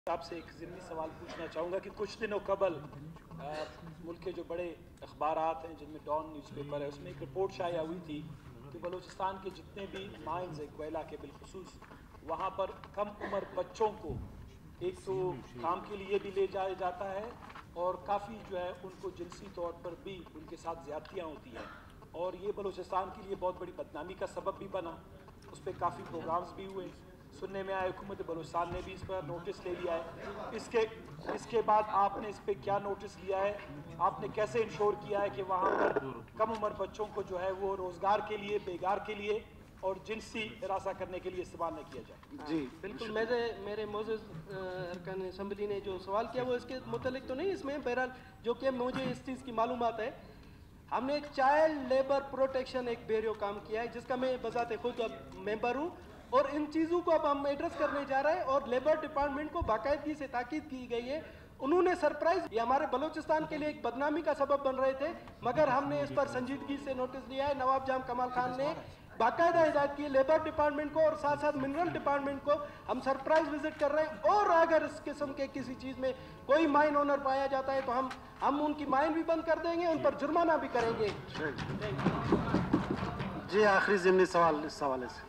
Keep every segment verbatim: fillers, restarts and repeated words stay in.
आपसे एक ज़िमनी सवाल पूछना चाहूँगा कि कुछ दिनों कबल मुल्क के जो बड़े अखबारात हैं जिनमें डॉन न्यूज़पेपर है, उसमें एक रिपोर्ट शाया हुई थी कि बलूचिस्तान के जितने भी माइंस हैं कोयला के बिलखुसूस, वहाँ पर कम उम्र बच्चों को एक तो काम के लिए भी ले जाया जाता है और काफ़ी जो है उनको जिनसी तौर पर भी उनके साथ ज़्यादतियाँ होती हैं, और ये बलूचिस्तान के लिए बहुत बड़ी बदनामी का सबब भी बना। उस पर काफ़ी प्रोग्राम्स भी हुए। सुनने में आया हुकूमत बलूचिस्तान ने भी इस पर नोटिस ले लिया है। इसके इसके बाद आपने इस पर क्या नोटिस लिया है? आपने कैसे इंश्योर किया है कि वहाँ पर कम उम्र बच्चों को जो है वो रोज़गार के लिए, बेगार के लिए और जिनसी हिरासा करने के लिए इस्तेमाल न किया जाए? जी बिल्कुल, मेरे मेरे मोअज़्ज़ज़ अरकान असम्बली ने जो सवाल किया वो इसके मुतल्लिक तो नहीं इसमें, बहरहाल जो कि मुझे इस चीज़ की मालूमात है, हमने चाइल्ड लेबर प्रोटेक्शन एक ब्यूरो काम किया है जिसका मैं बज़ाते खुद अब मेंबर हूँ, और इन चीज़ों को अब हम एड्रेस करने जा रहे हैं और लेबर डिपार्टमेंट को बाकायदगी से ताकीद की गई है। उन्होंने सरप्राइज, ये हमारे बलूचिस्तान के लिए एक बदनामी का सबब बन रहे थे, मगर हमने इस पर संजीदगी से नोटिस लिया है। नवाब जाम कमाल खान ने बाकायदा हिदायत की लेबर डिपार्टमेंट को और साथ साथ मिनरल डिपार्टमेंट को, हम सरप्राइज विजिट कर रहे हैं, और अगर इस किस्म के किसी चीज़ में कोई माइन ओनर पाया जाता है तो हम हम उनकी माइन भी बंद कर देंगे, उन पर जुर्माना भी करेंगे। जी आखिरी ज़िमनी सवाल इस हवाले से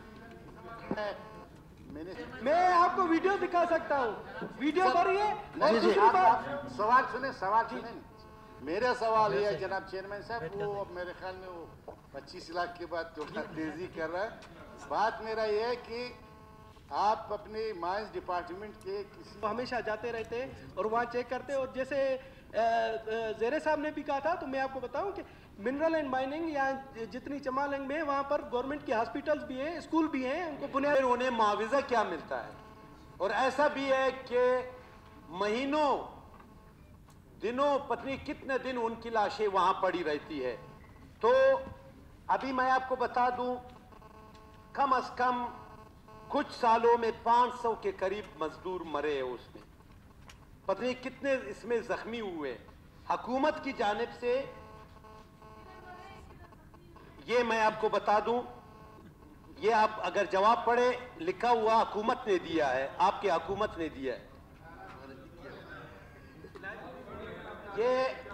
मैं आपको वीडियो दिखा सकता हूँ, वीडियो भरिए। जी जी आप, आप सवाल सुने सवाल सुने मेरा सवाल ये है जनाब चेयरमैन साहब, वो मेरे ख्याल में वो पच्चीस लाख के बाद थोड़ा तेजी कर रहा है। बात मेरा ये है कि आप अपने माइंस डिपार्टमेंट के किसी तो हमेशा जाते रहते हैं और वहाँ चेक करते हैं, और जैसे ज़ेरे साहब ने भी कहा था, तो मैं आपको बताऊं कि मिनरल एंड माइनिंग या जितनी चमालंग में वहाँ पर गवर्नमेंट की हॉस्पिटल्स भी हैं, स्कूल भी हैं, उनको बुनियाद उन्हें मुआवजा क्या मिलता है। और ऐसा भी है कि महीनों दिनों पत्नी कितने दिन उनकी लाशें वहाँ पड़ी रहती है। तो अभी मैं आपको बता दूं, कम अज कम कुछ सालों में पाँच सौ के करीब मजदूर मरे हैं उसमें, पत्नी कितने इसमें जख्मी हुए। हुकूमत की जानिब से ये मैं आपको बता दूं, ये आप अगर जवाब पढ़े, लिखा हुआ हुकूमत ने दिया है, आपके हुकूमत ने दिया है। ये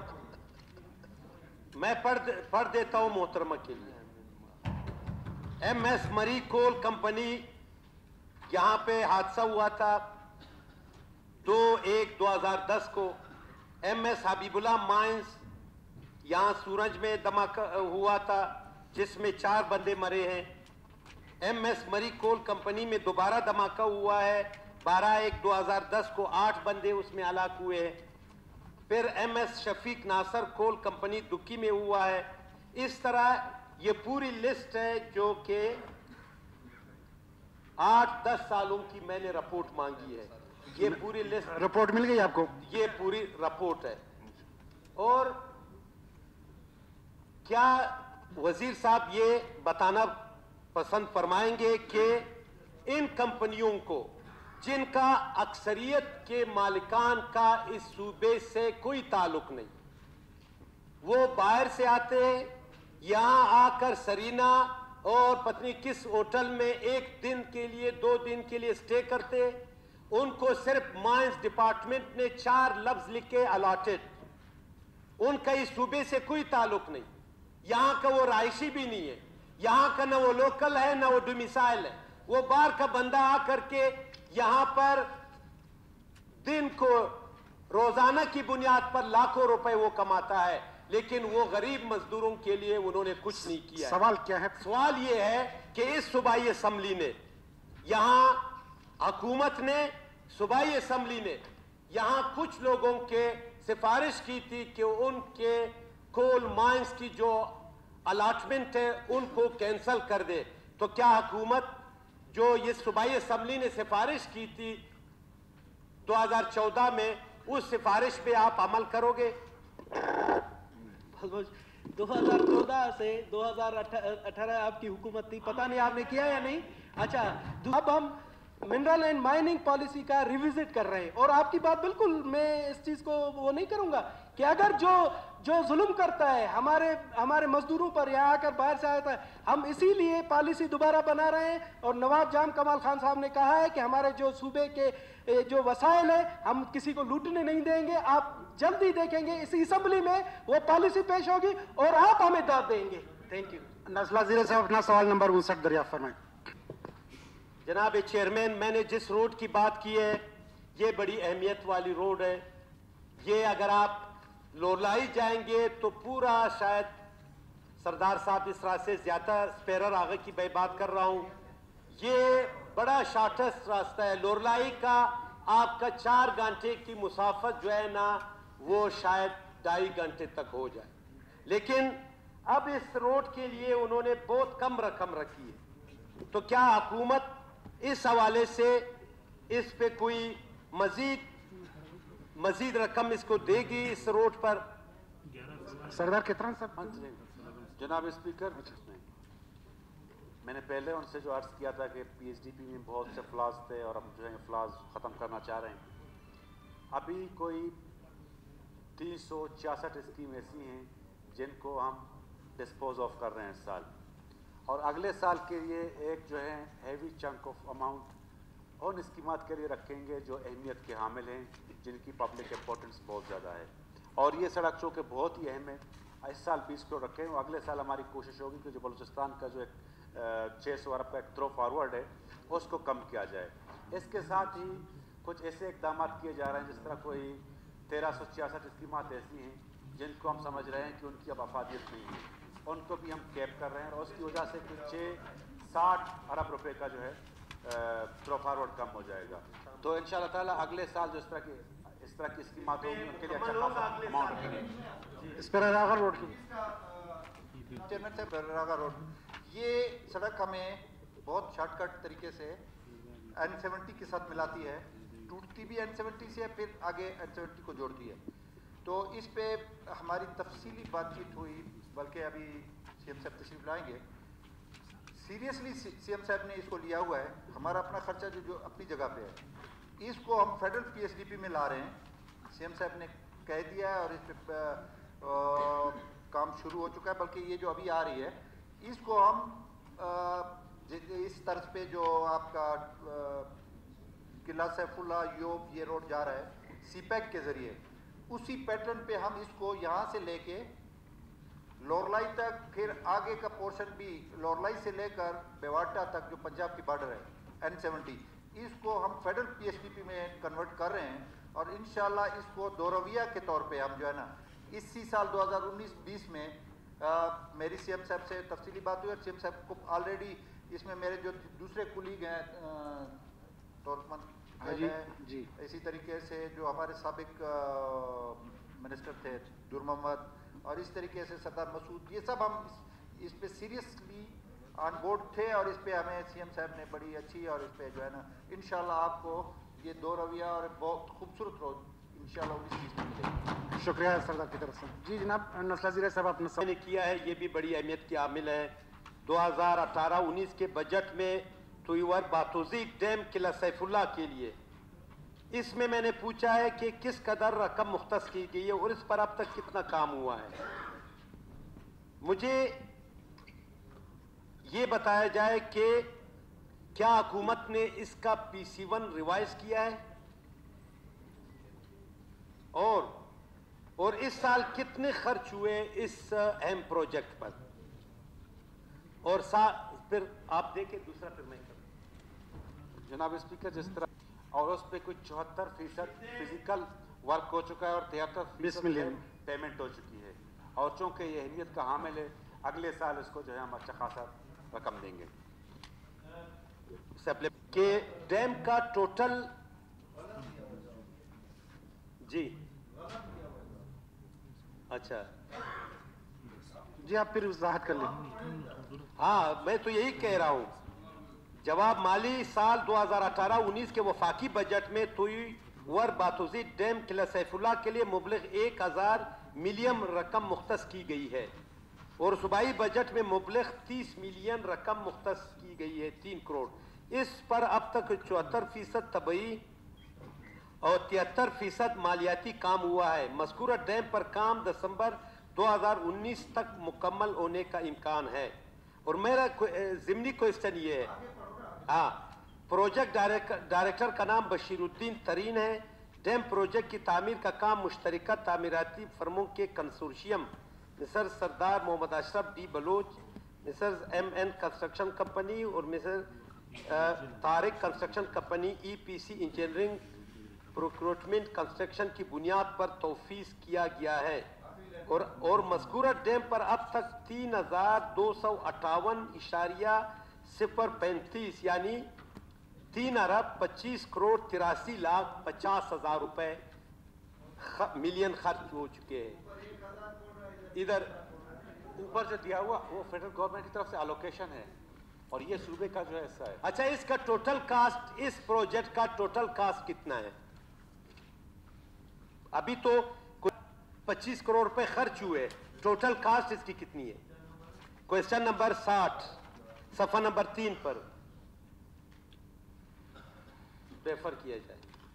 मैं पढ़ पढ़ देता हूं मोहतरमा के लिए। एम एस मरी कोल कंपनी, यहां पे हादसा हुआ था दो एक दो हजार दस को। एम एस हबीबुल्ला माइंस, यहां सूरज में धमाका हुआ था जिसमें चार बंदे मरे हैं। एम एस मरी कोल कंपनी में दोबारा धमाका हुआ है बारह एक दो हजार दस को, आठ बंदे उसमें हलाक हुए हैं। फिर M S Shafiq Nasir coal company Dukki में हुआ है। इस तरह ये पूरी लिस्ट है जो कि आठ दस सालों की मैंने रिपोर्ट मांगी है। ये पूरी लिस्ट, रिपोर्ट मिल गई आपको? ये पूरी रिपोर्ट है। और क्या वजीर साहब ये बताना पसंद फरमाएंगे कि इन कंपनियों को जिनका अक्सरियत के मालिकान का इस सूबे से कोई ताल्लुक नहीं, वो बाहर से आते हैं, यहां आकर सरीना और पत्नी किस होटल में एक दिन के लिए, दो दिन के लिए स्टे करते, उनको सिर्फ माइंस डिपार्टमेंट ने चार लफ्ज लिखे अलॉटेड, उनका इस सूबे से कोई ताल्लुक नहीं, यहां का वो रायशी भी नहीं है, यहां का ना वो लोकल है ना वो डोमिसाइल है। वो बाहर का बंदा आकर के यहां पर दिन को रोजाना की बुनियाद पर लाखों रुपए वो कमाता है, लेकिन वो गरीब मजदूरों के लिए उन्होंने कुछ नहीं किया। सवाल क्या है? सवाल ये है कि इस सूबाई असेंबली ने, यहां हुकूमत ने, सूबाई असेंबली ने यहां कुछ लोगों के सिफारिश की थी कि उनके कोल माइंस की जो अलॉटमेंट है उनको कैंसिल कर दे। तो क्या हुकूमत जो ये सूबाई असेंबली ने सिफारिश की थी दो हजार चौदह में, उस सिफारिश पे आप अमल करोगे? दो हजार चौदह से दो हजार अठारह आपकी हुकूमत थी, पता नहीं आपने किया या नहीं। अच्छा, अब हम منرل اینڈ مائننگ پالیسی کا ریوزٹ کر رہے ہیں. اور آپ کی بات بالکل میں اس چیز کو وہ نہیں کروں گا کہ اگر جو جو ظلم کرتا ہے ہمارے ہمارے مزدوروں پر یہاں آ کر باہر سے آتا ہے, ہم اسی لیے پالیسی دوبارہ بنا رہے ہیں. اور نواب جام کمال خان صاحب نے کہا ہے کہ ہمارے جو صوبے کے جو وسائل ہیں ہم کسی کو لوٹنے نہیں دیں گے. آپ جلدی دیکھیں گے اسی اسمبلی میں وہ پالیسی پیش ہوگی اور آپ ہمیں داد دیں گے. Thank you. نزلہ زیر صاحب اپنا سوال نمبر انسٹھ دریافت فرمائیں. جناب چیئرمین, میں نے جس روڈ کی بات کی ہے یہ بڑی اہمیت والی روڈ ہے. یہ اگر آپ لولائی جائیں گے تو پورا, شاید سردار صاحب اس طرح سے زیادہ اسپیرر آگے کی میں بات کر رہا ہوں, یہ بڑا شارٹسٹ راستہ ہے. لولائی کا آپ کا چار گھنٹے کی مسافت جو ہے نا وہ شاید ڈھائی گھنٹے تک ہو جائے. لیکن اب اس روڈ کے لیے انہوں نے بہت کم رقم رکھی ہے. تو کیا حکومت اس حوالے سے اس پہ کوئی مزید مزید رقم اس کو دے گی اس روڈ پر؟ سردار کتران صاحب. جناب اسپیکر, میں نے پہلے ان سے جو عرض کیا تھا کہ پی ایچ ڈی پی میں بہت سے فلاز تھے اور ہم جو ہے فلاز ختم کرنا چاہ رہے ہیں. ابھی کوئی تین سو چھیاسٹھ اسکیم ایسی ہیں جن کو ہم ڈسپوز آف کر رہے ہیں اس سال, اور اگلے سال کے لیے ایک جو ہے ہیوی چنک آف اماؤنٹ ان اسکیمات کے لیے رکھیں گے جو اہمیت کے حامل ہیں, جن کی پبلک امپورٹنس بہت زیادہ ہے. اور یہ سڑک چونکہ بہت ہی اہم ہے, اس سال بیس کروڑ رکھیں ہیں. اگلے سال ہماری کوشش ہوگی کہ جو بلوچستان کا جو ایک چھ سو ارب کا ایک تھرو فارورڈ ہے اس کو کم کیا جائے. اس کے ساتھ ہی کچھ ایسے اقدامات کیے جا رہے ہیں جس طرح کوئی تیرہ سو چھیاسٹھ اسکیمات ایسی ہیں جن کو ہم سمجھ رہے ہیں کہ ان کی اب افادیت نہیں ہے, ان کو بھی ہم کیپ کر رہے ہیں. اور اس کی وجہ سے کچھ چھ ساٹھ ارب روپے کا جو ہے تھرو فارورڈ کم ہو جائے گا. تو ان شاء اللہ تعالیٰ اگلے سال جو اس طرح کی اس طرح کی اسکیمات ہوگی ان کے لیے اچھا خاصا اماؤنٹ رکھیں گے. اسپیراغا روڈ کی چیئرمین صاحب, اسپیراغا روڈ یہ سڑک ہمیں بہت شارٹ کٹ طریقے سے این سیونٹی کے ساتھ ملاتی ہے. ٹوٹتی بھی این سیونٹی سے ہے, پھر آگے این سیونٹی کو جوڑتی ہے. تو اس پہ ہماری تفصیلی بات چیت ہوئی, بلکہ ابھی سی ایم صاحب تشریف لائیں گے. سیریسلی سی ایم صاحب نے اس کو لیا ہوا ہے. ہمارا اپنا خرچہ جو جو اپنی جگہ پہ ہے اس کو ہم federal P S D P میں لا رہے ہیں. سی ایم صاحب نے کہہ دیا ہے اور اس پہ کام شروع ہو چکا ہے. بلکہ یہ جو ابھی آ رہی ہے اس کو ہم اس طرز پہ جو آپ کا قلعہ سیف اللہ یوب یہ روڈ جا رہا ہے سی پیک کے ذریعے, اسی پیٹرن پہ ہم اس کو یہاں سے لے کے لورلائی تک, پھر آگے کا پورشن بھی لورلائی سے لے کر بیواٹا تک جو پنجاب کی بارڈر ہے این سیونٹی, اس کو ہم federal P S D P میں کنورٹ کر رہے ہیں. اور انشاءاللہ اس کو دو رویہ کے طور پہ ہم جو ہے نا اسی سال دو ہزار انیس بیس میں میری سی ایم صاحب سے تفصیلی بات ہوئی, اور سی ایم صاحب کو آلریڈی اس میں میرے جو دوسرے کولیگ ہیں تورکمن جی, اسی طریقے سے جو ہمارے سابق منسٹر تھے در محمد, اور اس طریقے سے سردار مسعود, یہ سب ہم اس پہ سیریسلی آن بورڈ تھے. اور اس پہ ہمیں سی ایم صاحب نے بڑی اچھی, اور اس پہ جو ہے نا انشاءاللہ آپ کو یہ دو رویہ اور بہت خوبصورت روڈ انشاءاللہ انیس بیس میں ملے گا. شکریہ سردار کی طرف سے. جی جناب نسلہ زیر صاحب اپنا میں نے کیا ہے یہ بھی بڑی اہمیت کی عامل ہے. دو ہزار اٹھارہ انیس کے بجٹ میں تویور باتوزی ڈیم قلعہ سیف اللہ کے لیے, اس میں میں نے پوچھا ہے کہ کس قدر رقم مختص کی گئی ہے اور اس پر اب تک کتنا کام ہوا ہے. مجھے یہ بتایا جائے کہ کیا حکومت نے اس کا پی سی ون ریوائز کیا ہے, اور اور اس سال کتنے خرچ ہوئے اس اہم پروجیکٹ پر, اور پھر آپ دیکھیں دوسرا پھر میں کروں. جناب اسپیکر, جس طرح اور اس پہ کچھ چوہتر فیصد فزیکل ورک ہو چکا ہے اور تہتر فیصد پیمنٹ ہو چکی ہے, اور چونکہ یہ اہمیت کا حامل ہے اگلے سال اس کو جو ہے ہم اچھا خاصا رقم دیں گے. کہ ڈیم کا ٹوٹل جی اچھا جی آپ پھر وضاحت کر لیں. ہاں میں تو یہی کہہ رہا ہوں, جواب مالی سال دو ہزار اٹھارہ انیس کے وفاقی بجٹ میں تویور باتوزی ڈیم قلعہ سیف اللہ کے لیے مبلغ ایک ہزار ملین رقم مختص کی گئی ہے, اور صوبائی بجٹ میں مبلغ تیس ملین رقم مختص کی گئی ہے, تین کروڑ. اس پر اب تک چوہتر فیصد طبعی اور تہتر فیصد مالیاتی کام ہوا ہے. مذکورہ ڈیم پر کام دسمبر دو ہزار انیس تک مکمل ہونے کا امکان ہے. اور میرا ضمنی کوئسچن یہ ہے, ہاں پروجیکٹ ڈائریکٹر کا نام بشیر الدین ترین ہے. ڈیم پروجیکٹ کی تعمیر کا کام مشترکہ تعمیراتی فرموں کے consortium Messrs Sardar Muhammad Ashraf D Baloch, Messrs M N construction company اور Messrs Tariq construction company E P C engineering procurement construction کی بنیاد پر توفیق کیا گیا ہے. اور اور مذکورہ ڈیم پر اب تک تین ہزار دو سو اٹھاون اشاریہ صفر پینتیس یعنی تین ارب پچیس کروڑ تراسی لاکھ پچاس ہزار روپے ملین خرچ ہو چکے ہیں. ادھر اوپر جو دیا ہوا وہ فیڈرل گورنمنٹ کی طرف سے الوکیشن ہے اور یہ صوبے کا جو ہے حصہ ہے. اچھا, اس کا ٹوٹل کاسٹ, اس پروجیکٹ کا ٹوٹل کاسٹ کتنا ہے؟ ابھی تو پچیس کروڑ روپے خرچ ہوئے, ٹوٹل کاسٹ اس کی کتنی ہے؟ کوئسچن نمبر ساٹھ صفحہ نمبر تین پر ریفر کیا جائے.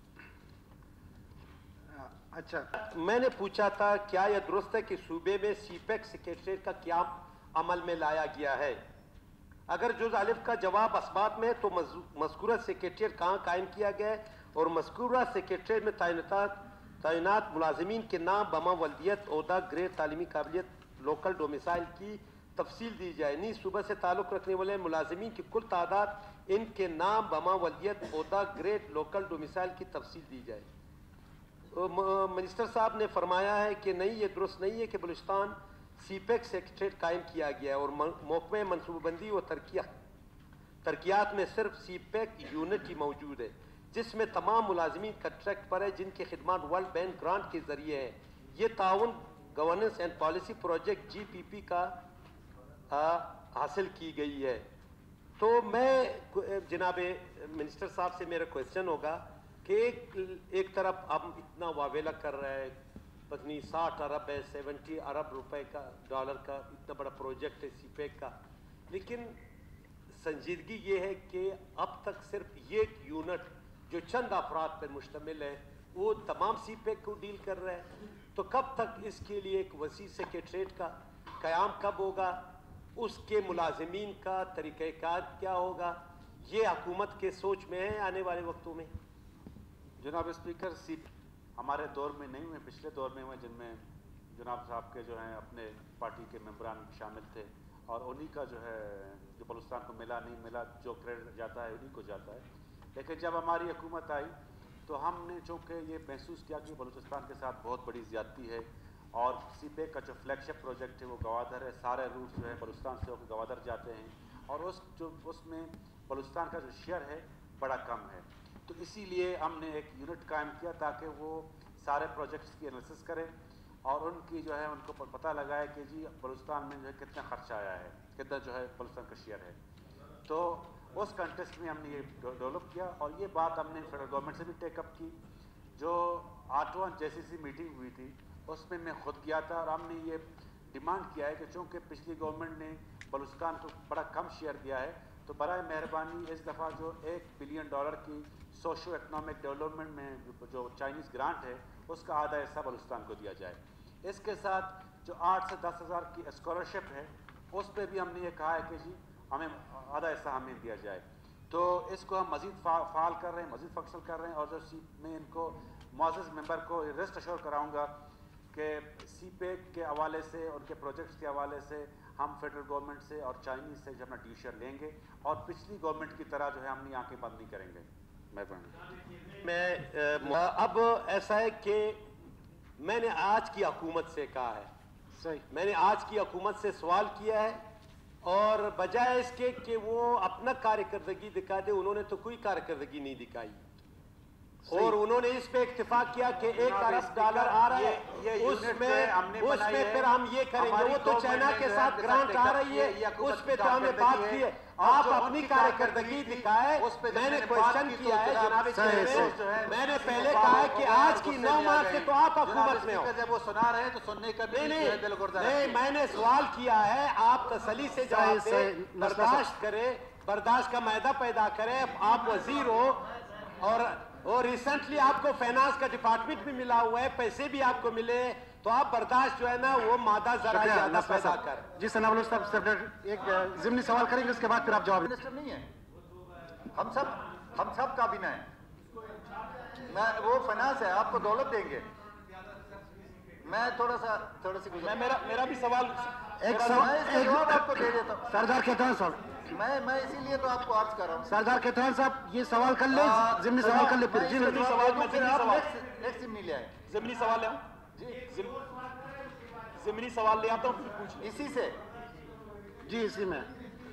اچھا, میں نے پوچھا تھا کیا یہ درست ہے کہ صوبے میں سی پیک سیکریٹریٹ کا قیام عمل میں لایا گیا ہے؟ اگر جز الف کا جواب اسبات میں تو مذکورہ سیکریٹریٹ کہاں قائم کیا گیا ہے اور مذکورہ سیکریٹریٹ میں تعینات تعینات ملازمین کے نام, بما ولدیت, عہدہ, گریڈ, تعلیمی قابلیت, لوکل ڈومیسائل کی تفصیل دی جائے. نیز صوبہ سے تعلق رکھنے والے ملازمین کی کل تعداد, ان کے نام, بما ولدیت, عہدہ, گریڈ, لوکل ڈومیسائل کی تفصیل دی جائے. منسٹر صاحب نے فرمایا ہے کہ نہیں, یہ درست نہیں ہے کہ بلوچستان سی پیک سیکریٹریٹ قائم کیا گیا ہے اور محکمہ منصوبہ بندی و ترقیات میں صرف سی پیک یونٹ ہی موجود ہے جس میں تمام ملازمین کنٹریکٹ پر ہے جن کی خدمات ورلڈ بینک گرانٹ کے ذریعے ہیں. یہ تعاون governance and policy project G P P کا حاصل کی گئی ہے. تو میں جناب منسٹر صاحب سے میرا کوئسچن ہوگا کہ ایک ایک طرف ہم اتنا واویلا کر رہے ہیں, پتنی ساٹھ ارب ہے, سیونٹی ارب روپے کا ڈالر کا اتنا بڑا پروجیکٹ ہے سی پیک کا, لیکن سنجیدگی یہ ہے کہ اب تک صرف یہ یونٹ جو چند افراد پر مشتمل ہے وہ تمام سی پیک کو ڈیل کر رہے ہیں. تو کب تک اس کے لیے ایک وسیع سیکریٹریٹ کا قیام کب ہوگا, اس کے ملازمین کا طریقہ کار کیا ہوگا, یہ حکومت کے سوچ میں ہے آنے والے وقتوں میں؟ جناب اسپیکر, سی ہمارے دور میں نہیں ہوئے, پچھلے دور میں ہوئے جن میں جناب صاحب کے جو ہیں اپنے پارٹی کے ممبران شامل تھے اور انہی کا جو ہے جو بلوچستان کو ملا نہیں ملا جو کریڈٹ جاتا ہے انہی کو جاتا ہے. لیکن جب ہماری حکومت آئی تو ہم نے چونکہ یہ محسوس کیا کہ بلوچستان کے ساتھ بہت بڑی زیادتی ہے اور سی پیک کا جو فلیگ شپ پروجیکٹ ہے وہ گوادر ہے, سارے روٹ جو ہے بلوچستان سے ہو کے گوادر جاتے ہیں اور اس جو اس میں بلوچستان کا جو شیئر ہے بڑا کم ہے. تو اسی لیے ہم نے ایک یونٹ قائم کیا تاکہ وہ سارے پروجیکٹس کی انالیسس کریں اور ان کی جو ہے ان کو پتہ لگائے کہ جی بلوچستان میں جو ہے کتنا خرچہ آیا ہے, کتنا جو ہے بلوچستان کا شیئر ہے. تو اس کنٹیسٹ میں ہم نے یہ ڈیولپ کیا اور یہ بات ہم نے فیڈرل گورنمنٹ سے بھی ٹیک اپ کی. جو آٹھواں جیسی سی میٹنگ ہوئی تھی اس میں میں خود کیا تھا اور ہم نے یہ ڈیمانڈ کیا ہے کہ چونکہ پچھلی گورنمنٹ نے بلوچستان کو بڑا کم شیئر دیا ہے تو برائے مہربانی اس دفعہ جو ایک بلین ڈالر کی سوشو اکنامک ڈیولپمنٹ میں جو چائنیز گرانٹ ہے اس کا آدھا حصہ بلوچستان کو دیا جائے. اس کے ساتھ جو آٹھ سے دس ہزار کی اسکالرشپ ہے اس پہ بھی ہم نے یہ کہا ہے کہ جی ہمیں آدھا حصہ ہمیں دیا جائے. تو اس کو ہم مزید فعال کر رہے ہیں, مزید فنکشنل کر رہے ہیں اور جو سی میں ان کو معزز ممبر کو ریسٹ اشور کراؤں گا کہ سی پیک کے حوالے سے ان کے پروجیکٹس کے حوالے سے ہم فیڈرل گورنمنٹ سے اور چائنیز سے جو اپنا ڈیو شیئر لیں گے اور پچھلی گورنمنٹ کی طرح جو ہے ہم نے آنکھیں بند نہیں کریں گے. میں اب ایسا ہے کہ میں نے آج کی حکومت سے کہا ہے, صحیح, میں نے آج کی حکومت سے سوال کیا ہے اور بجائے اس کے کہ وہ اپنا کارکردگی دکھا دے, انہوں نے تو کوئی کارکردگی نہیں دکھائی اور انہوں نے اس پہ اتفاق کیا کہ ایک ارب ڈالر آ رہا ہے, اس میں اس میں پھر ہم یہ کریں گے. وہ تو چائنا کے ساتھ گرانٹ آ رہی ہے اس پہ تو ہم نے بات کی ہے. آپ اپنی کارکردگی دکھائے. میں نے کوشچن کیا ہے جناب میں میں نے پہلے کہا ہے کہ آج کی نو مارچ سے تو آپ حکومت میں ہو. جب وہ سنا رہے ہیں تو سننے کا بھی نہیں, میں نے سوال کیا ہے, آپ تسلی سے جواب دیں, برداشت کریں बर्दाश्त का मैदा पैदा करें। आप वजीर हो और और रिसेंटली आपको फाइनेंस का डिपार्टमेंट भी मिला हुआ है, पैसे भी आपको मिले, तो आप बर्दाश्त जो है ना वो मादा जरा ज्यादा पैदा कर। जी सना बलोच साहब, सेक्रेटरी एक जिमनी सवाल करेंगे, उसके बाद फिर आप जवाब। मिनिस्टर नहीं है, हम सब हम सब काबिना है। मैं वो फाइनेंस है, आपको दौलत देंगे। मैं थोड़ा सा थोड़ा सी मैं मेरा मेरा भी सवाल एक मैं सवाल इसका जवाब आपको दे देता हूँ। सरदार केतन साहब, मैं मैं इसीलिए तो आपको अर्ज कर रहा हूँ। सरदार केतन साहब ये सवाल कर ले, हाँ, जिमनी सवाल कर ले फिर। मैं जी इसका बिल्कुल। जवाब सवाल, दूं, मैं फिर जिमनी आप सवाल। नेक्स्ट नेक्स्ट जिमनी ले आए। ज़मीनी सवाल ले आऊं? जी जिम- ज़मीनी सवाल ले आता हूँ, फिर पूछ लें। इसी से जी इसी में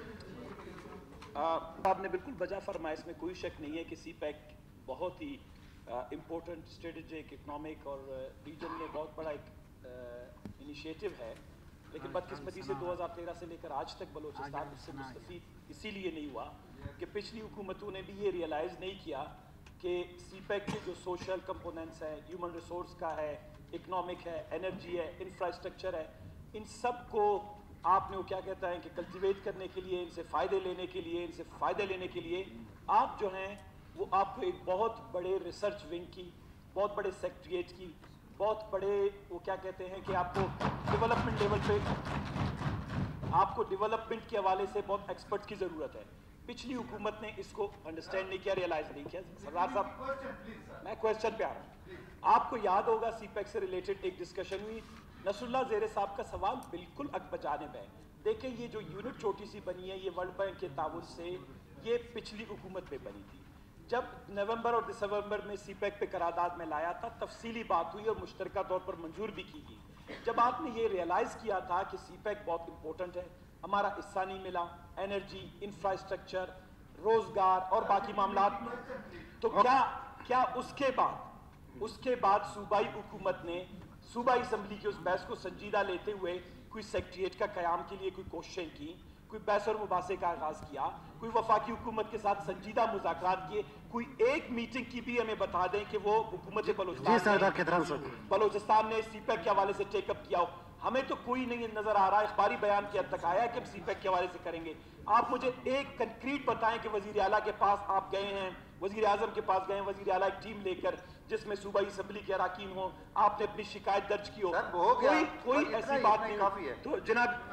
आ, आपने बिल्कुल बजा फरमाया, इसमें कोई शक नहीं है कि सी पैक बहुत ही इम्पोर्टेंट स्ट्रेटेजिक इकोनॉमिक और रीजन में बहुत बड़ा एक इनिशिएटिव है, लेकिन बदकिस्मती से दो हज़ार तेरह से लेकर आज तक बलोचिस्तान उससे मुस्तफीद इसीलिए नहीं हुआ कि पिछली हुकूमतों ने भी ये रियलाइज़ नहीं किया कि सी पैक के जो सोशल कंपोनेंट्स हैं, ह्यूमन रिसोर्स का है, इकोनॉमिक है, एनर्जी है, इंफ्रास्ट्रक्चर है, इन सब को आपने वो क्या कहता है कि कल्टिवेट करने के लिए, इनसे फ़ायदे लेने के लिए इनसे फ़ायदे लेने के लिए आप जो हैं वो आपको एक बहुत बड़े रिसर्च विंग की, बहुत बड़े सेक्रेटरीट की, बहुत बड़े वो क्या कहते हैं कि आपको डेवलपमेंट लेवल पे आपको डेवलपमेंट के हवाले से बहुत एक्सपर्ट की ज़रूरत है। पिछली हुकूमत ने इसको अंडरस्टैंड नहीं किया, रियलाइज़ नहीं किया। सरदार साहब मैं क्वेश्चन पे आ रहा हूँ। आपको याद होगा सी पैक से रिलेटेड एक डिस्कशन हुई, नसरुल्लाह ज़ेरे साहब का सवाल बिल्कुल अकबजानिब है। देखें ये जो यूनिट छोटी सी बनी है, ये वर्ल्ड बैंक के ताउन से ये पिछली हुकूमत में बनी थी। जब नवंबर और दिसंबर में सी पैक पे करारदाद में लाया था, तफसीली बात हुई और मुश्तरका तौर पर मंजूर भी की गई। जब आपने ये रियलाइज़ किया था कि सी पैक बहुत इंपॉर्टेंट है, हमारा हिस्सा नहीं मिला, एनर्जी, इंफ्रास्ट्रक्चर, रोजगार और बाकी मामला, तो क्या क्या उसके बाद उसके बाद सूबाई हुकूमत ने सूबाई असम्बली की उस बहस को संजीदा लेते हुए कोई सेक्रेटरीट का क़याम के लिए कोई कोशिशें की, कोई बहस और मुबासे का आगाज़ किया, कोई वफाकी हुकूमत के साथ संजीदा मुज़ाकरात किए? कोई एक मीटिंग की भी हमें बता दें कि वो हुकूमत बलोचिस्तान बलोचिस्तान ने सी पैक के हवाले से टेकअप किया हो? हमें तो कोई नहीं नजर आ रहा। इखबारी बयान के हद तक आया कि हम सी पैक के हवाले से करेंगे। आप मुझे एक कंक्रीट बताएं कि वजीर आला के पास आप गए हैं, वजीर आजम के पास गए हैं, वजीर आला एक टीम लेकर जिसमें सूबाई असम्बली के अराकीन हो, आपने अपनी शिकायत दर्ज की हो, सर, वो हो गया। कोई कोई बस इतना ऐसी ही, बात इतना ही नहीं काफी है। तो जनाब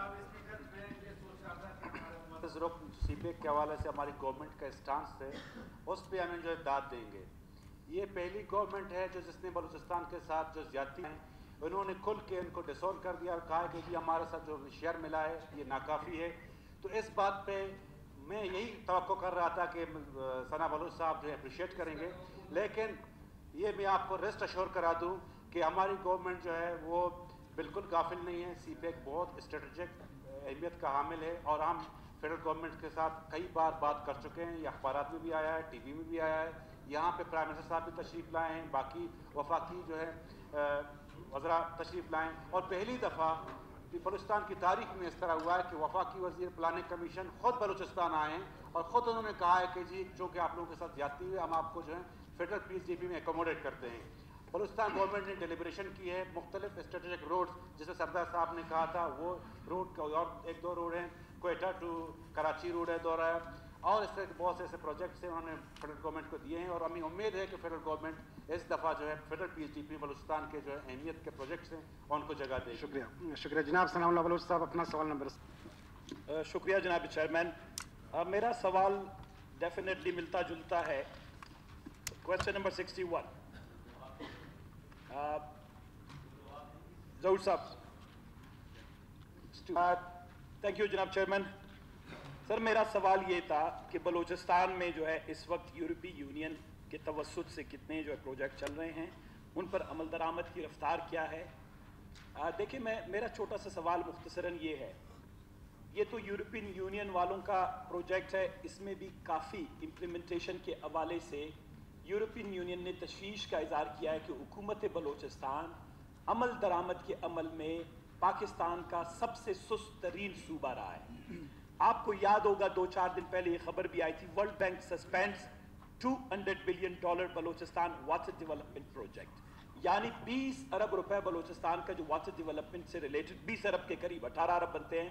सी पैक के हवाले से हमारी गवर्नमेंट का स्टांस है, उस पर हमें जो है दाद देंगे। ये पहली गवर्नमेंट है जो जिसने बलूचिस्तान के साथ जो ज्यादती हैं उन्होंने खुल के इनको डिसोन कर दिया और कहा कि जी हमारे साथ जो शेयर मिला है ये नाकाफ़ी है। तो इस बात पे मैं यही तवक्को कर रहा था कि सना बलूच साहब जो है अप्रिशिएट करेंगे, लेकिन ये मैं आपको रेस्ट अश्योर करा दूं कि हमारी गवर्नमेंट जो है वो बिल्कुल गाफिल नहीं है। सी पैक बहुत स्ट्रेटजिक अहमियत का हामिल है और हम फेडरल गवर्नमेंट के साथ कई बार बात कर चुके हैं। ये अखबारात में भी आया है, टी वी में भी आया है, यहाँ पे प्राइम मिनिस्टर साहब भी तशरीफ़ लाए हैं, बाकी वफाकी जो है वज़रा तशरीफ़ लाएँ। और पहली दफ़ा बलूचिस्तान की तारीख में इस तरह हुआ है कि वफाकी वज़ीर प्लानिंग कमीशन ख़ुद बलूचिस्तान आए हैं और ख़ुद उन्होंने कहा है कि जी चूँकि आप लोगों के साथ ज्यादती हुई, हम आपको जो है federal P H D P में एकोमोडेट करते हैं। बलूचिस्तान गवर्नमेंट ने डेलिब्रेशन की है, मुख्तलिफ स्ट्रेटेजिक रोड्स जिसे सरदार साहब ने कहा था वो रोड का और एक दो रोड हैं, कोयटा टू कराची रोड है दोरा है, और इस तरह के बहुत से ऐसे प्रोजेक्ट्स हैं उन्होंने फेडरल गवर्नमेंट को दिए हैं। और हमें उम्मीद है कि फेडरल गवर्नमेंट इस दफ़ा जो है federal P H D P Balochistan के जो है अहमियत के प्रोजेक्ट्स हैं उनको जगह देगी। शुक्रिया शुक्रिया जनाब सनाउल्लाह बलोच साहब, अपना सवाल नंबर। शुक्रिया जनाब चेयरमैन। मेरा सवाल डेफिनेटली मिलता जुलता है। Question number sixty one, Zahoor साहब। थैंक यू जनाब चेयरमैन। सर मेरा सवाल ये था कि बलूचिस्तान में जो है इस वक्त यूरोपीय यूनियन के तवस्सुत से कितने जो है प्रोजेक्ट चल रहे हैं, उन पर अमल दरामद की रफ्तार क्या है? देखिए मैं मेरा छोटा सा सवाल मुख्तसरन ये है, ये तो यूरोपियन यूनियन वालों का प्रोजेक्ट है, इसमें भी काफ़ी इम्प्लीमेंटेशन के हवाले से यूरोपियन यूनियन ने तशवीश का इज़हार किया है कि हुकूमत बलूचिस्तान अमल दरामद के अमल में पाकिस्तान का सबसे सुस्त तरीन सूबा रहा है। आपको याद होगा दो चार दिन पहले ये खबर भी आई थी, world bank suspends two hundred billion dollar Balochistan water development project, यानी बीस अरब रुपए बलूचिस्तान का जो वाटर डेवलपमेंट से रिलेटेड बीस अरब के करीब अठारह अरब बनते हैं,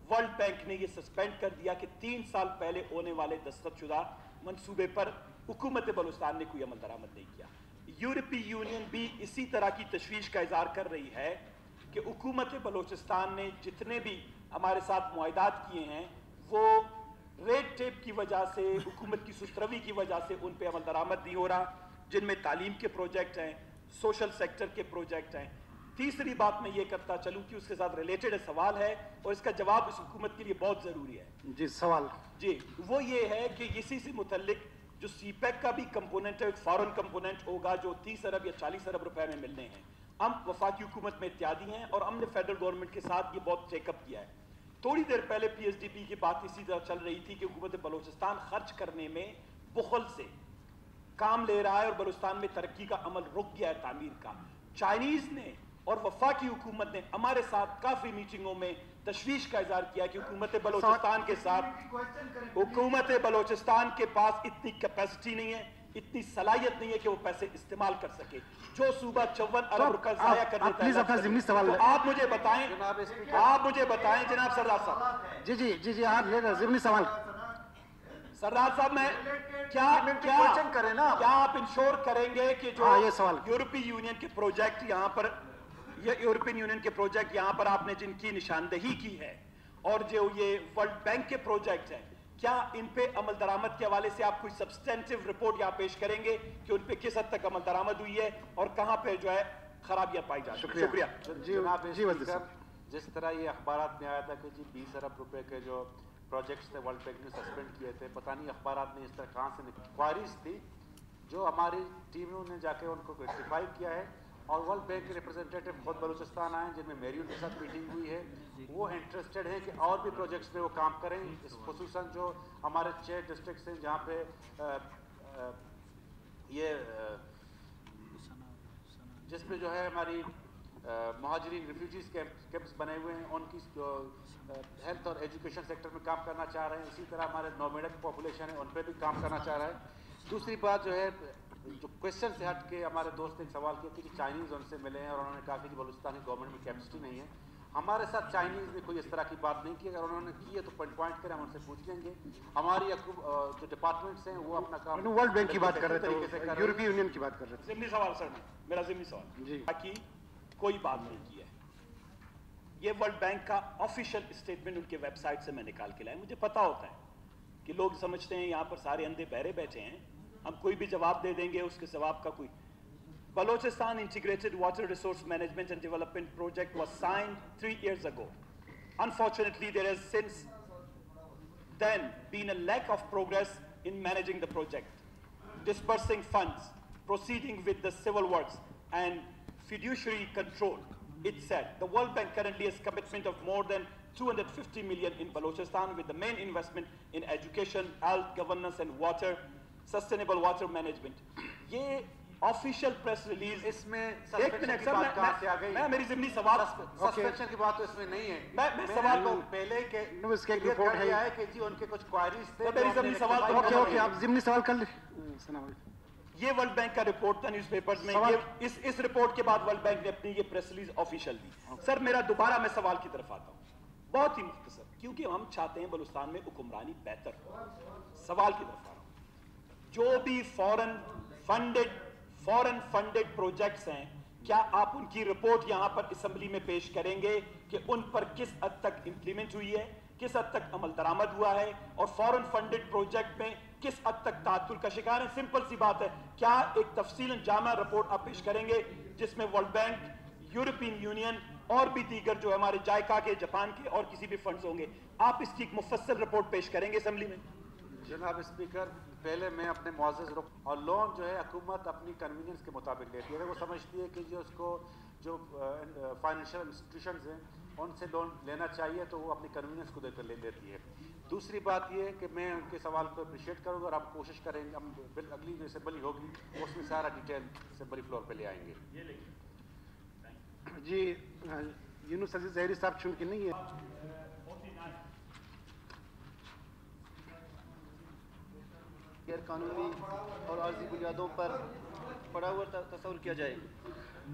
वर्ल्ड बैंक ने ये सस्पेंड कर दिया कि तीन साल पहले होने वाले दस्तखतशुदा मंसूबे पर हुकूमत बलूचिस्तान ने कोई अमल दरामद नहीं किया। यूरोपीय यूनियन भी इसी तरह की तशवीश का इजहार कर रही है कि हुकूमत बलूचिस्तान ने जितने भी हमारे साथ मुआहदात किए हैं वो रेड टेप की वजह से, हुकूमत की सुस्तरवी की वजह से उन पर अमल दरामद नहीं हो रहा, जिनमें तालीम के प्रोजेक्ट हैं, सोशल सेक्टर के प्रोजेक्ट हैं। तीसरी बात मैं ये करता चलूं कि उसके साथ रिलेटेड सवाल है और इसका जवाब इस हुकूमत के लिए बहुत ज़रूरी है। जी सवाल जी वो ये है कि इसी से मुतल्लिक जो सी पैक का भी कंपोनेंट है, एक फॉरेन कंपोनेंट होगा जो तीस अरब या चालीस अरब रुपए में मिलने हैं। हम वफाकी हुकूमत में इत्यादी हैं और हमने फेडरल गवर्नमेंट के साथ ये बहुत चेकअप किया है। थोड़ी देर पहले पी एस डी पी की बात इसी तरह चल रही थी कि हुकूमत बलूचिस्तान खर्च करने में बुखल से काम ले रहा है और बलूचिस्तान में तरक्की का अमल रुक गया है तामीर का। चाइनीज ने और वफाकी हुकूमत ने हमारे साथ काफी मीटिंगों में तशवीश का इजहार किया कि हुकूमत बलूचिस्तान के साथ हुकूमत बलूचिस्तान के पास इतनी कैपेसिटी नहीं है, इतनी सलाहियत नहीं है कि वो पैसे इस्तेमाल कर सके। जो सूबा चौवन अरब रुपए जाया कर देता प्लीज अपना ज़िमनी सवाल है। तो आप मुझे बताएं, आप मुझे बताएं जनाब सरदार साहब। जी जी जी जी आप ले ज़िमनी सवाल। सरदार साहब मैं क्या क्या क्वेश्चन करें ना, क्या आप इंश्योर करेंगे कि जो हाँ, ये सवाल। यूरोपीय यूनियन के प्रोजेक्ट यहाँ पर, ये यूरोपियन यूनियन के प्रोजेक्ट यहाँ पर आपने जिनकी निशानदही की है और जो ये वर्ल्ड बैंक के प्रोजेक्ट हैं, क्या इन पे अमल दरामद के हवाले से आप कोई सब्सटेंटिव रिपोर्ट यहाँ पेश करेंगे कि उन पे किस हद तक अमल दरामद हुई है और कहाँ पे जो है खराबियां पाई जा रही? शुक्रिया। जनाब स्पीकर, जिस तरह ये अखबारात में आया था कि जी बीस अरब रुपए के जो प्रोजेक्ट्स थे वर्ल्ड बैंक ने सस्पेंड किए थे, पता नहीं अखबारात ने इस तरह कहाँ से क्वारीज थी जो हमारी टीमों ने जाके उनको रेक्टिफाई किया है और वर्ल्ड बैंक के रिप्रेजेंटेटिव खुद बलूचिस्तान आए जिनमें मेरी उनके साथ मीटिंग हुई है। वो इंटरेस्टेड हैं कि और भी प्रोजेक्ट्स पे वो काम करें, इस खुसूसन जो हमारे छः डिस्ट्रिक्ट्स हैं जहाँ पे आ, आ, ये जिसमें जो है हमारी महाजरीन रिफ्यूजीज कैंप कैंप्स बने हुए हैं, उनकी जो हेल्थ और एजुकेशन सेक्टर में काम करना चाह रहे हैं। इसी तरह हमारे नॉमिनल पॉपुलेशन है उन पर भी काम करना चाह रहा है। दूसरी बात जो है, जो क्वेश्चन से हट के हमारे दोस्त ने एक सवाल किया कि चाइनीज़ उनसे मिले हैं और उन्होंने कहा कि बलूचिस्तान की गवर्नमेंट में कैपेसिटी नहीं है। हमारे साथ चाइनीज़ ने कोई इस तरह की बात नहीं की, अगर उन्होंने की है तो पॉइंट पॉइंट करें, हम उनसे पूछ लेंगे। हमारी जो डिपार्टमेंट्स हैं वो अपना काम वर्ल्ड बैंक की बात कर रहे थे, यूरोपीय यूनियन की बात कर रहे थे। ज़िमनी सवाल सर, मेरा ज़िमनी सवाल जी, बाकी कोई बात नहीं की है। ये वर्ल्ड बैंक का ऑफिशियल स्टेटमेंट उनके वेबसाइट से मैं निकाल के लाया। मुझे पता होता है कि लोग समझते हैं यहाँ पर सारे अंधे बहरे बैठे हैं, हम कोई भी जवाब दे देंगे, उसके जवाब का कोई। Balochistan Integrated Water Resource Management and Development Project was signed three years ago. Unfortunately, there has since then been a lack of progress in managing the project, dispersing funds, proceeding with the civil works, and fiduciary control. It said the World Bank currently has commitment of more than two hundred fifty million in Balochistan, with the main investment in education, health, governance, and water, sustainable water management. ये official press release इसमें एक minute sir, मैं, मैं, मैं मेरी Jimny सवाल suspension की बात तो इसमें नहीं है। मैं मैं सवाल को पहले के इसके एक रिपोर्ट है है कि जी उनके कुछ क्वारीज थे। मेरी जिम्नी सवाल ओके ओके आप जिम्नी सवाल कर ले। ये वर्ल्ड बैंक का रिपोर्ट था न्यूज़पेपर्स में, ये इस इस रिपोर्ट के बाद वर्ल्ड बैंक ने अपनी ये प्रेस रिलीज ऑफिशियल दी। सर मेरा दोबारा मैं सवाल की तरफ आता हूँ, बहुत ही मुख्तसर, क्योंकि हम चाहते हैं बलूचिस्तान में हुक्मरानी बेहतर हो। सवाल की तरफ आ रहा हूँ, जो भी foreign funded foreign funded projects हैं, क्या आप उनकी रिपोर्ट यहां पर असेंबली में पेश करेंगे कि उन पर किस हद तक इंप्लीमेंट हुई है, किस हद तक अमल दरामद हुआ है, और फॉरेन फंडेड प्रोजेक्ट में किस हद तक तातुल का शिकार है? सिंपल सी बात है, क्या एक तफसीलन जामा रिपोर्ट आप पेश करेंगे जिसमें वर्ल्ड बैंक, यूरोपियन यूनियन और भी दीगर जो हमारे जायका के, जापान के और किसी भी फंड्स होंगे, आप इसकी एक मुफस्सल रिपोर्ट पेश करेंगे असेंबली में? जनाब स्पीकर, पहले मैं अपने मुआज़्ज़ज़ रुख और लोन जो है हुकूमत अपनी कन्वीनियंस के मुताबिक लेती है। अगर वो समझती है कि जो उसको जो फाइनेंशियल इंस्टीट्यूशंस हैं उनसे लोन लेना चाहिए तो वो अपनी कन्वीनियंस को देकर ले लेती है। दूसरी बात ये कि मैं उनके सवाल को अप्रिशिएट करूँगा और हम कोशिश करेंगे, हम अगली जो असेंबली होगी उसमें सारा डिटेल असेंबली फ्लोर पर ले आएंगे। जी यूनुस अजीज ज़हरी साहब चुन के नहीं है, गैर कानूनी और आर्जी बुनियादों पर पड़ा हुआ तस्वुर किया जाए।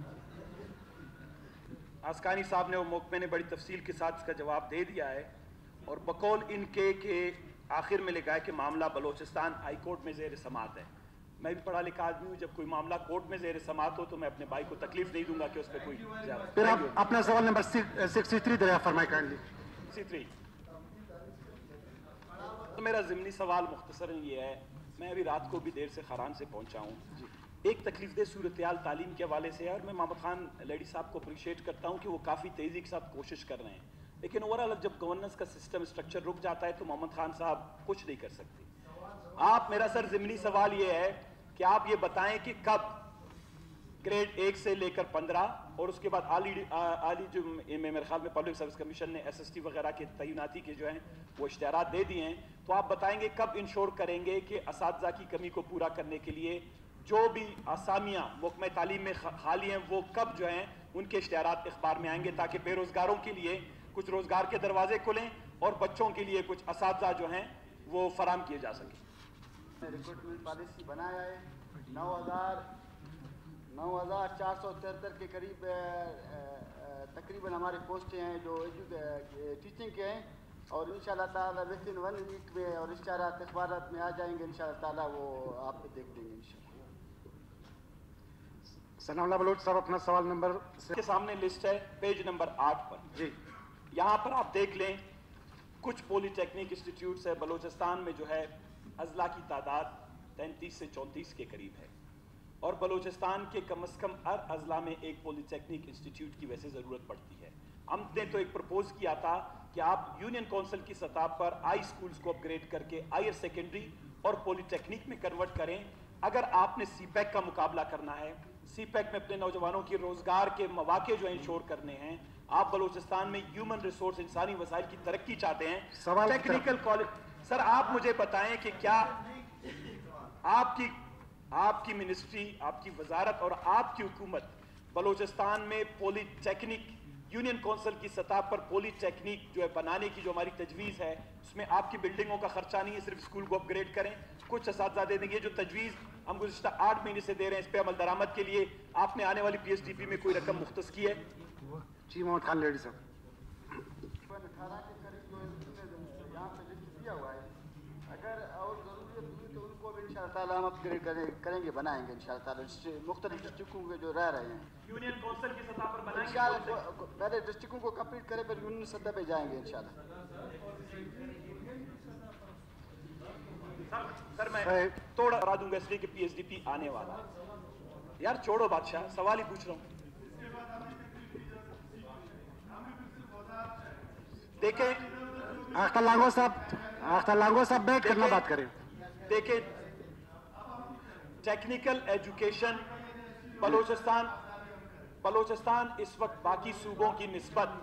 आसकानी साहब ने और मोहकमे ने बड़ी तफसील के साथ इसका जवाब दे दिया है। اور بقول ان کے کہ آخر میں لکھا ہے کہ معاملہ بلوچستان ہائی کورٹ میں زیر سماعت ہے. میں بھی پڑھا لکھا آدمی ہوں, جب کوئی معاملہ کورٹ میں زیر سماعت ہو تو میں اپنے بھائی کو تکلیف نہیں دوں گا کہ اس پہ کوئی زیادہ. پھر آپ اپنا سوال نمبر سکسٹی تھری دریافت فرمائیں کائنڈلی. سکسٹی تھری میرا ضمنی سوال مختصراً یہ ہے, میں ابھی رات کو بھی دیر سے خران سے پہنچا ہوں. ایک تکلیف دہ صورتحال تعلیم کے حوالے سے ہے, اور میں محمد خان لیڈی صاحب کو اپریشیٹ کرتا ہوں کہ وہ کافی تیزی کے ساتھ کوشش کر رہے ہیں, لیکن اوورآل جب گورننس کا سسٹم اسٹرکچر رک جاتا ہے تو محمد خان صاحب کچھ نہیں کر سکتے. آپ, میرا سر ضمنی سوال یہ ہے کہ آپ یہ بتائیں کہ کب گریڈ ایک سے لے کر پندرہ اور اس کے بعد عالی عالی جو میرے خیال میں پبلک سروس کمیشن نے ایس ایس ٹی وغیرہ کے تعیناتی کے جو ہیں وہ اشتہارات دے دیے ہیں, تو آپ بتائیں گے کب انشور کریں گے کہ اساتذہ کی کمی کو پورا کرنے کے لیے جو بھی اسامیاں محکمہ تعلیم میں خالی ہیں وہ کب جو ہیں ان کے اشتہارات اخبار میں آئیں گے, تاکہ بے روزگاروں کے لیے کچھ روزگار کے دروازے کھلیں اور بچوں کے لیے کچھ اساتذہ جو ہیں وہ فراہم کیے جا سکیں. ریکروٹمنٹ پالیسی بنایا ہے, نو ہزار نو ہزار چار سو تہتر کے قریب تقریباً ہمارے پوسٹیں ہیں جو ٹیچنگ کے ہیں, اور ان شاء اللہ تعالیٰ ود ان ون ویک میں اور اشتہارات اخبارات میں آ جائیں گے ان شاء اللہ تعالیٰ, وہ آپ دیکھ لیں گے ان شاء اللہ. ثناء اللہ بلوچ صاحب اپنا سوال نمبر کے سامنے لسٹ ہے پیج نمبر آٹھ پر. جی, یہاں پر آپ دیکھ لیں کچھ پولی ٹیکنیک انسٹیٹیوٹس ہے بلوچستان میں جو ہے اضلاع کی تعداد تینتیس سے چونتیس کے قریب ہے, اور بلوچستان کے کم از کم ہر اضلاع میں ایک پولی ٹیکنیک انسٹیٹیوٹ کی ویسے ضرورت پڑتی ہے. ہم نے تو ایک پرپوز کیا تھا کہ آپ یونین کونسل کی سطح پر آئی سکولز کو اپ گریڈ کر کے ہائر سیکنڈری اور پولی ٹیکنیک میں کنورٹ کریں. اگر آپ نے سی پیک کا مقابلہ کرنا ہے, سی پیک میں اپنے نوجوانوں کی روزگار کے مواقع جو انشور کرنے ہیں, آپ بلوچستان میں ہیومن ریسورس انسانی وسائل کی ترقی چاہتے ہیں, ٹیکنیکل کالج. سر آپ مجھے بتائیں کہ کیا آپ کی آپ کی منسٹری, آپ کی وزارت اور آپ کی حکومت بلوچستان میں پولی ٹیکنیک یونین کونسل کی سطح پر پولی ٹیکنیک جو ہے بنانے کی جو ہماری تجویز ہے اس میں آپ کی بلڈنگوں کا خرچہ نہیں ہے, صرف اسکول کو اپ گریڈ کریں, کچھ اساتذہ دے دیں گے. جو تجویز ہم گزشتہ آٹھ مہینے سے دے رہے ہیں اس پہ عمل درآمد کے لیے آپ نے آنے والی پی ایس ڈی پی میں کوئی رقم مختص کی ہے؟ جی محمد خان لیڈی صاحب. اٹھارہ کے قریب جو یہاں پہ لسٹ دیا ہوا ہے, اگر اور ضروریت ہوئی تو ان کو بھی ان شاء اللہ تعالیٰ ہم اپ گریڈ کریں گے, بنائیں گے ان شاء اللہ تعالیٰ. مختلف ڈسٹرکٹوں کے جو رہ رہے ہیں یونین کونسل کی سطح پر بنائیں ان شاء اللہ, پہلے ڈسٹرکٹوں کو کمپلیٹ کریں پھر یونین سطح پہ جائیں گے ان شاء اللہ. سر میں توڑ کرا دوں گا اس لیے کہ پی ایس ڈی پی آنے والا ہے. یار چھوڑو بادشاہ, سوال ہی پوچھ رہا ہوں. دیکھیں اختر لانگو صاحب, اختر لانگو صاحب بیٹھ کرنا بات کریں. دیکھیں ٹیکنیکل ایجوکیشن بلوچستان بلوچستان اس وقت باقی صوبوں کی نسبت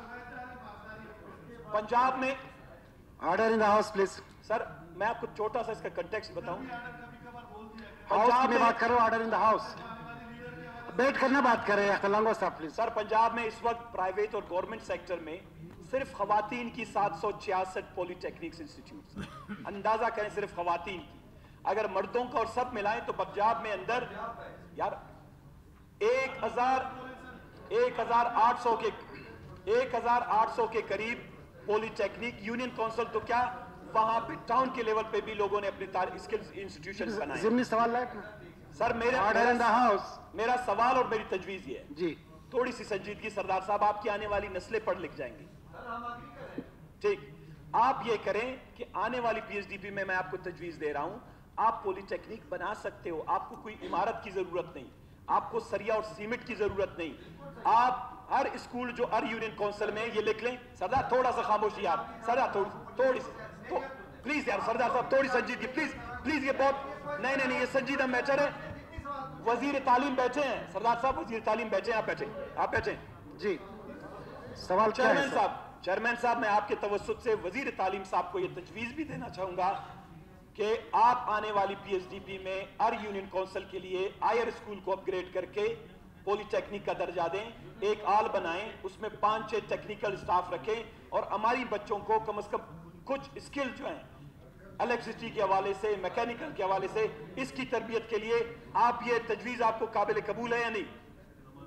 پنجاب میں. Order in the house please. Sir میں آپ کو چھوٹا سا اس کا کنٹیکسٹ بتاؤں. ہاؤس میں بات کرو, آرڈر ان دا ہاؤس, بیٹھ کرنا بات کریں اختر لانگو صاحب پلیز. سر پنجاب میں اس وقت پرائیویٹ اور گورنمنٹ سیکٹر میں صرف خواتین کی سات سو چھیاسٹھ پولی ٹیکنیکس انسٹیٹیوٹس, اندازہ کریں صرف خواتین کی. اگر مردوں کا اور سب ملائیں تو پنجاب میں اندر یار ایک ہزار ایک ہزار آٹھ سو کے ایک ہزار آٹھ سو کے قریب پولی ٹیکنیک یونین کونسل, تو کیا وہاں پہ ٹاؤن کے لیول پہ بھی لوگوں نے اپنے اسکلز انسٹیٹیوشن بنائے. ضمنی سوال لائق سر میرا آرڈر ان دا ہاؤس. میرا سوال اور میری تجویز یہ ہے جی, تھوڑی سی سنجیدگی. سردار صاحب آپ کی آنے والی نسلیں پڑھ لکھ جائیں گی, ٹھیک. آپ یہ کریں کہ آنے والی پی ایچ ڈی پی میں میں آپ کو تجویز دے رہا ہوں, آپ پولی ٹیکنیک بنا سکتے ہو, آپ کو کوئی عمارت کی ضرورت نہیں, آپ کو سریا اور سیمنٹ کی ضرورت نہیں. آپ ہر اسکول جو ہر یونین کونسل میں یہ لکھ لیں. سردار تھوڑا سا خاموشی, آپ سردار تھوڑی سی پلیز یار, سردار صاحب تھوڑی سنجیدگی پلیز پلیز. یہ بہت نہیں نہیں یہ سنجیدہ میٹر ہے. وزیر تعلیم بیٹھے ہیں سردار صاحب, وزیر تعلیم بیٹھے ہیں, آپ بیٹھیں آپ بیٹھیں. جی سوال کیا ہے؟ چیئرمین صاحب چیئرمین صاحب میں آپ کے توسط سے وزیر تعلیم صاحب کو یہ تجویز بھی دینا چاہوں گا کہ آپ آنے والی پی ایچ ڈی پی میں ہر یونین کونسل کے لیے ہائر اسکول کو اپ گریڈ کر کے پولی ٹیکنیک کا درجہ دیں, ایک آل بنائیں, اس میں پانچ چھ ٹیکنیکل سٹاف رکھیں, اور ہماری بچوں کو کم از کم کچھ اسکل جو ہیں الیکٹریسٹی کے حوالے سے, میکینیکل کے حوالے سے, اس کی تربیت کے لیے آپ یہ تجویز آپ کو قابل قبول ہے یا نہیں؟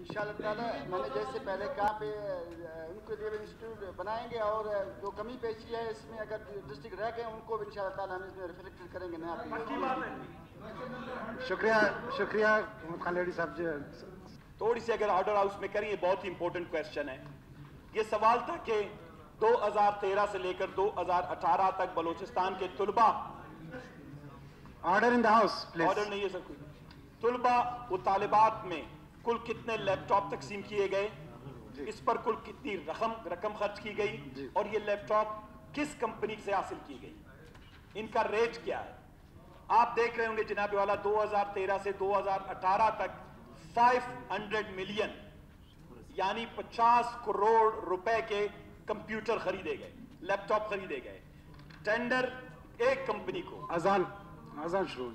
इंशाअल्लाह ताला मैंने जैसे पहले कहा पे उनको लिए इंस्टीट्यूट बनाएंगे और जो कमी पेशी है इसमें अगर डिस्ट्रिक्ट रह गए उनको भी इंशाअल्लाह ताला हम इसमें रिफ्लेक्ट करेंगे नया। शुक्रिया शुक्रिया खान लेडी साहब जी। थोड़ी सी अगर ऑर्डर हाउस में करें, ये बहुत ही इंपॉर्टेंट क्वेश्चन है। ये सवाल था कि दो हज़ार तेरह से लेकर दो हज़ार अठारह तक बलूचिस्तान के तुलबा, order in the house please. Order नहीं है सर कोई। तुलबा व तालिबात में कुल कितने लैपटॉप तकसीम किए गए, इस पर कुल कितनी रकम रकम खर्च की गई और ये लैपटॉप किस कंपनी से हासिल की गई, इनका रेट क्या है। आप देख रहे होंगे जनाब वाला दो हज़ार तेरह से दो हज़ार अठारह तक पाँच सौ मिलियन यानी पचास करोड़ रुपए के कंप्यूटर खरीदे गए, लैपटॉप खरीदे गए। टेंडर एक कंपनी को। अजान अजान शुरू।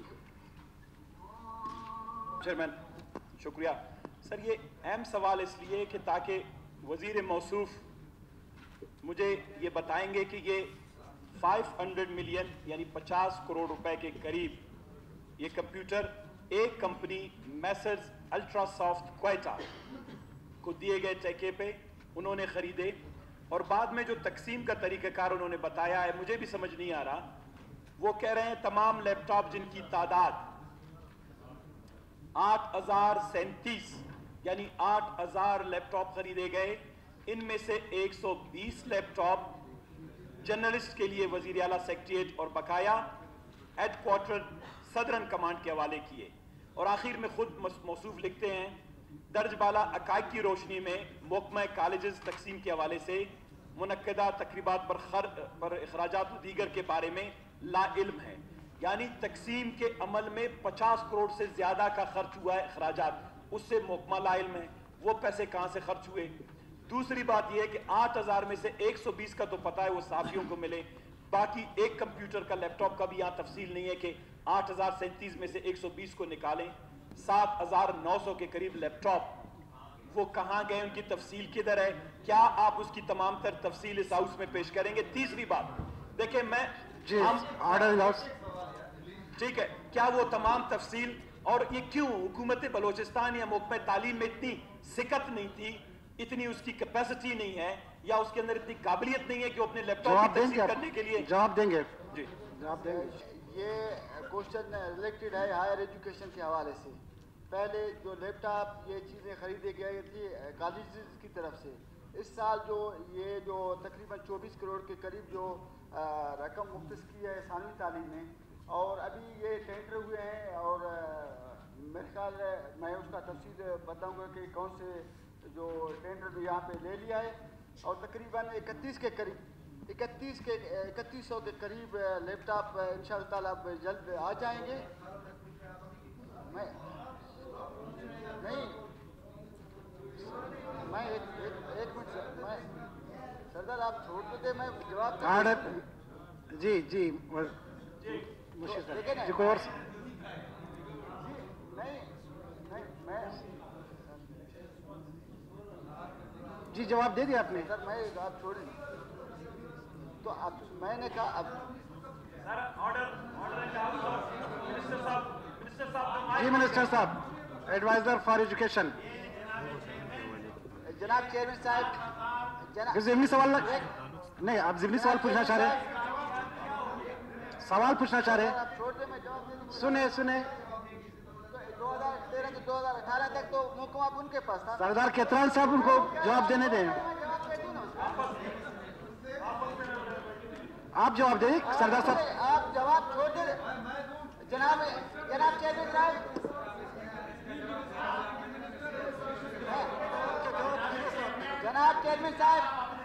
चेयरमैन शुक्रिया सर। ये अहम सवाल इसलिए कि ताकि वजीर मौसूफ मुझे ये बताएंगे कि ये पाँच सौ मिलियन यानी पचास करोड़ रुपए के करीब ये कंप्यूटर एक कंपनी मैसर्स अल्ट्रासॉफ्ट क्वेटा को दिए गए टैके पे उन्होंने खरीदे और बाद में जो तकसीम का तरीक़ाकार उन्होंने बताया है मुझे भी समझ नहीं आ रहा। वो कह रहे हैं तमाम लैपटॉप जिनकी तादाद आठ हजार सैंतीस यानी आठ हजार लैपटॉप खरीदे गए, इनमें से एक सौ बीस लैपटॉप जर्नलिस्ट के लिए वजीर आला सेक्रेटरीट और बकाया हेडक्वार्टर सदरन कमांड के हवाले किए। और आखिर में खुद मौसूफ लिखते हैं दर्ज बाला अकायद की रोशनी में महकमा कॉलेजेस तकसीम के हवाले से मुनक्कदा तकरीबात पर खर्च पर अखराजात दीगर के बारे में लाइल्म है, यानी तकसीम के अमल में पचास करोड़ से ज्यादा का खर्च हुआ है अखराजात, उससे महकमा लाइल्म है वो पैसे कहां से खर्च हुए। दूसरी बात यह है कि आठ हजार में से एक सौ बीस का तो पता है वो साफियों को मिले, बाकी एक कंप्यूटर का लैपटॉप का भी यहाँ तफसील नहीं है कि आठ हजार सैंतीस में से एक सौ बीस को निकालें। सात हजार नौ सौ के करीब लैपटॉप वो कहाँ गए, उनकी तफसील किधर है, क्या आप उसकी तमाम तर तफसील इस हाउस में पेश करेंगे। तीसरी बात देखिए मैं ऑर्डर ठीक है, क्या वो तमाम तफसील और ये क्यों हुकूमत बलोचिस्तान या महकमा तालीम में इतनी सिकत नहीं थी, इतनी उसकी कैपेसिटी नहीं है या उसके अंदर इतनी काबिलियत नहीं है कि वो अपने लैपटॉप की तफसील करने के लिए जवाब देंगे। जी जवाब देंगे। ये क्वेश्चन रिलेटेड है हायर एजुकेशन के हवाले से। पहले जो लैपटॉप ये चीज़ें खरीदी गई थी कॉलेज की तरफ से, इस साल जो ये जो तकरीबन चौबीस करोड़ के करीब जो रकम मुख्तस की है सानवी तालीम में, और अभी ये टेंडर हुए हैं और मेरे ख्याल मैं उसका तफसील बताऊंगा कि कौन से जो टेंडर भी यहाँ पे ले लिया है, और तकरीबन इकतीस के करीब इकतीस के इकतीस सौ के करीब लैपटॉप इंशाअल्लाह ताला जल्द आ जाएंगे। मैं नहीं मैं एक एक, एक मिनट मैं सरदार आप छोड़ तो दे, मैं जवाब ऑर्डर जी जी देखिए ना जी कोर्स नहीं नहीं मैं जी जवाब दे दिया आपने। सर मैं आप छोड़े तो अब मैंने कहा अब जी मिनिस्टर साहब एडवाइजर फॉर एजुकेशन। जनाब चेयरमैन साहब जनाब जिमनी सवाल लग... नहीं आप जिमनी सवाल पूछना चाह रहे हैं, सवाल पूछना चाह रहे हैं। आप छोड़ दे मैं जवाब दे दूंगा। सुने सुने दो हजार तेरह से दो हजार अठारह तक तो महकमा उनके पास था। सरदार केतरान साहब उनको जवाब देने दें। आप जवाब दें सरदार साहब। आप जवाब छोड़ दे जनाब जनाब चेयरमैन साहब। जनाब चेयरमैन साहब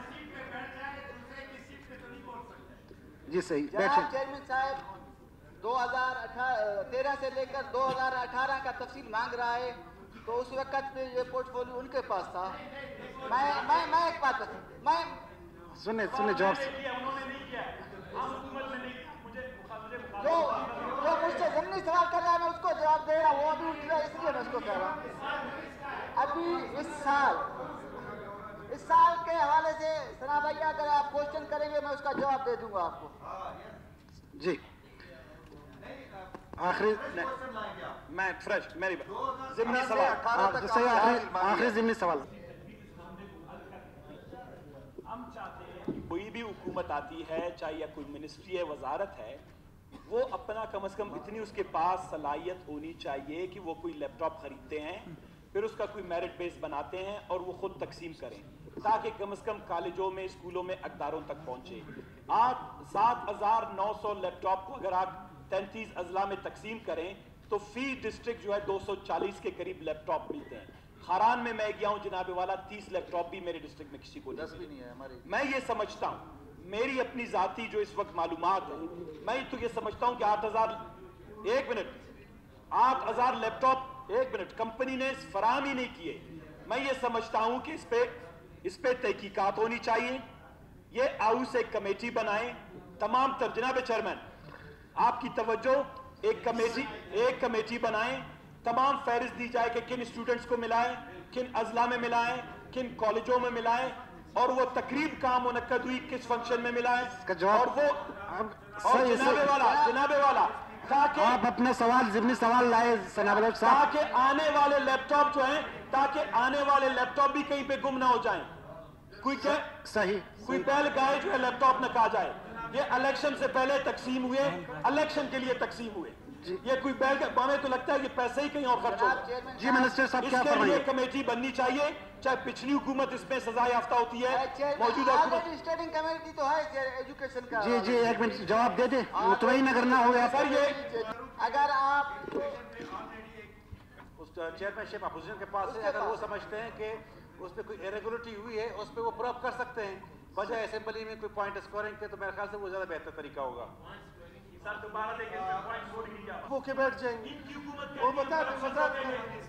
जी सही जनाब बैठे। चेयरमैन साहब दो हजार तेरह से लेकर दो हजार अठारह का तफसील मांग रहा है, तो उस वक्त पे ये पोर्टफोलियो उनके पास था। मैं मैं मैं एक बात बता मैं सुने सुने जवाब जो जो मुझसे जमनी सवाल कर रहा है मैं उसको जवाब दे रहा हूँ, वो अभी उठ रहा है इसलिए मैं उसको कह रहा हूँ। अभी इस साल इस साल के हवाले से सना भैया अगर आप क्वेश्चन करेंगे मैं उसका जवाब दे दूंगा आपको। जी آخری میں فریش میری ضمنی سے سوال اٹھارہ تک صحیح آپ آخری کا آخری ضمنی سوال. ہم چاہتے ہیں کہ کوئی بھی حکومت آتی ہے چاہے یا کوئی منسٹری ہے وزارت ہے وہ اپنا کم از کم اتنی اس کے پاس صلاحیت ہونی چاہیے کہ وہ کوئی لیپ ٹاپ خریدتے ہیں پھر اس کا کوئی میرٹ بیس بناتے ہیں اور وہ خود تقسیم کریں تاکہ کم از کم کالجوں میں اسکولوں میں اقداروں تک پہنچے. آج سات ہزار نو سو لیپ ٹاپ کو اگر آپ تینتیس اضلاع میں تقسیم کریں تو فی ڈسٹرکٹ جو ہے دو سو چالیس کے قریب لیپ ٹاپ ملتے ہیں. خاران میں میں گیا ہوں جناب والا تیس لیپ ٹاپ بھی میرے ڈسٹرکٹ میں کسی کو نہیں ہے. میں یہ سمجھتا ہوں میری اپنی ذاتی جو اس وقت معلومات ہیں میں تو یہ سمجھتا ہوں کہ آٹھ ہزار ایک منٹ آٹھ ہزار لیپ ٹاپ ایک منٹ کمپنی نے فراہم ہی نہیں کیے. میں یہ سمجھتا ہوں کہ اس پہ اس پہ تحقیقات ہونی چاہیے. یہ ہاؤس ایک کمیٹی بنائیں تمام تر جناب چیئرمین آپ کی توجہ ایک کمیٹی ایک کمیٹی بنائیں تمام فہرست دی جائے کہ کن اسٹوڈنٹس کو ملائیں کن اضلاع میں ملائیں کن کالجوں میں ملائیں اور وہ تقریب کہاں منعقد ہوئی کس فنکشن میں ملائیں اور وہ اور جناب والا جناب والا تاکہ آپ اپنے سوال ضمنی سوال لائے جناب بلوچ صاحب تاکہ آنے والے لیپ ٹاپ جو ہیں تاکہ آنے والے لیپ ٹاپ بھی کہیں پہ گم نہ ہو جائیں. کوئی صحیح کوئی پہل گائے جو ہے لیپ ٹاپ نہ کہا جائے. یہ الیکشن سے پہلے تقسیم ہوئے الیکشن کے لیے تقسیم ہوئے یہ کوئی بیل کا ہمیں تو لگتا ہے کہ پیسے ہی کہیں اور خرچ ہو. جی منسٹر صاحب کیا اس کے لیے فرمائیے. کمیٹی بننی چاہیے چاہے پچھلی حکومت اس میں سزا یافتہ ہوتی ہے موجودہ حکومت. اسٹڈنگ کمیٹی تو ہے ایجوکیشن کا. جی جی ایک منٹ جواب دے دیں مطمئن اگر نہ ہو گیا سر یہ اگر آپ اس چیئرمین شپ اپوزیشن کے پاس ہے اگر وہ سمجھتے ہیں کہ اس پہ کوئی ایریگولرٹی ہوئی ہے اس پہ وہ پروف کر سکتے ہیں بجائے اسمبلی میں کوئی پوائنٹ اسکورنگ کے تو میرے خیال سے وہ زیادہ بہتر طریقہ ہوگا. سر دوبارہ دیکھیں اس پہ پوائنٹ چھوڑ نہیں جا وہ کے بیٹھ جائیں گے ان کی حکومت وہ بتا دیں وزارت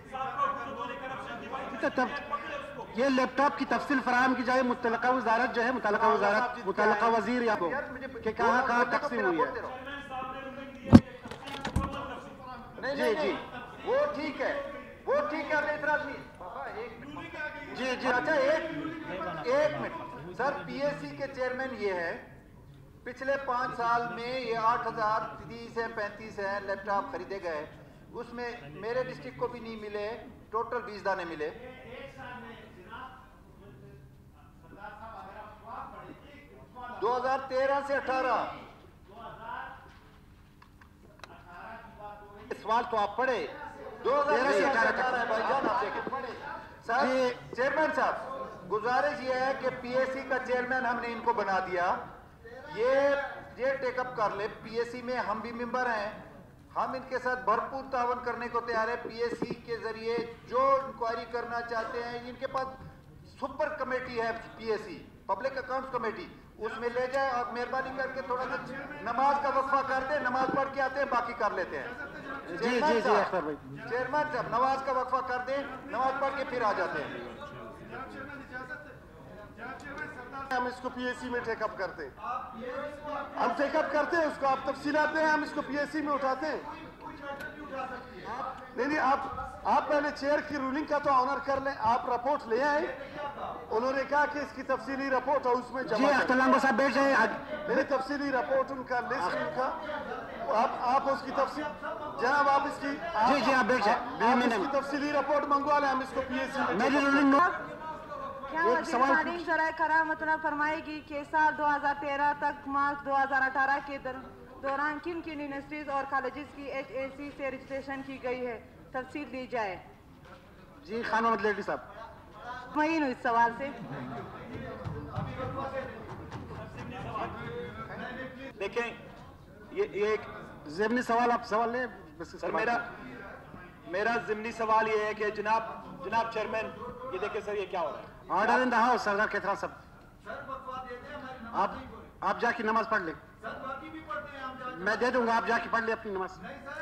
یہ لیپ ٹاپ کی تفصیل فراہم کی جائے متعلقہ وزارت جو ہے متعلقہ وزارت متعلقہ وزیر یا کو کہ کہاں کہاں تقسیم ہوئی ہے. نہیں نہیں نہیں وہ ٹھیک ہے وہ ٹھیک ہے ہمیں اعتراض نہیں. جی جی اچھا ایک ایک منٹ سر پی ایس سی کے چیئرمین یہ ہے پچھلے پانچ سال میں یہ آٹھ ہزار تیس ہے پینتیس ہے لیپ ٹاپ خریدے گئے اس میں میرے ڈسٹرکٹ کو بھی نہیں ملے ٹوٹل بیس دانے ملے. دو ہزار تیرہ سے اٹھارہ سوال تو آپ پڑھے دو ہزار تیرہ سے اٹھارہ ہے بھائی جان آپ دیکھیں. سر چیئرمین صاحب گزارش یہ ہے کہ پی ایس سی کا چیئرمین ہم نے ان کو بنا دیا یہ یہ ٹیک اپ کر لے. پی ایس سی میں ہم بھی ممبر ہیں ہم ان کے ساتھ بھرپور تعاون کرنے کو تیار ہے. پی ایس سی کے ذریعے جو انکوائری کرنا چاہتے ہیں ان کے پاس سپر کمیٹی ہے P S C public accounts committee اس میں لے جائے اور مہربانی کر کے تھوڑا سا نماز کا وقفہ کر دیں نماز پڑھ کے آتے ہیں باقی کر لیتے ہیں. جی جی جی اختر بھائی چیئرمین صاحب نماز کا وقفہ کر دیں نماز پڑھ کے پھر آ جاتے ہیں. ہم اس کو پی ایس سی میں ٹیک اپ کرتے ہیں ہم ٹیک اپ کرتے ہیں اس کو آپ تفصیلات دیں ہم اس کو پی ایس سی میں اٹھاتے ہیں. نہیں نہیں آپ آپ پہلے چیئر کی رولنگ کا تو آنر کر لیں آپ رپورٹ لے آئیں انہوں نے کہا کہ اس کی تفصیلی رپورٹ ہے اس میں جی جمع اختر لانگو صاحب بیٹھ جائیں. میری تفصیلی رپورٹ ان کا لسٹ ان کا آپ آپ اس کی تفصیل جناب آپ اس کی جی جی آپ بیٹھ جائیں آپ اس کی تفصیلی رپورٹ منگوا لیں ہم اس کو پی ایس سی میں میری رولنگ نو کیا وزیر تعلیم ذرائع خراج مطلب فرمائے گی کہ سال دو ہزار تیرہ تک مارچ دو ہزار اٹھارہ کے دوران کن کن یونیورسٹیز اور کالجز کی ایچ اے سی سے رجسٹریشن کی گئی ہے تفصیل دی جائے. جی خان محمد لیڈی صاحب مطمئن ہوں اس سوال سے. دیکھیں یہ ایک ضمنی سوال آپ سوال لیں. سر میرا میرا ضمنی سوال یہ ہے کہ جناب جناب چیئرمین یہ دیکھیں سر یہ کیا ہو رہا ہے. آرڈر ان دا ہاؤس سردار کیتھرا صاحب آپ آپ جا کے نماز پڑھ لیں میں دے دوں گا آپ جا کے پڑھ لیں اپنی نماز.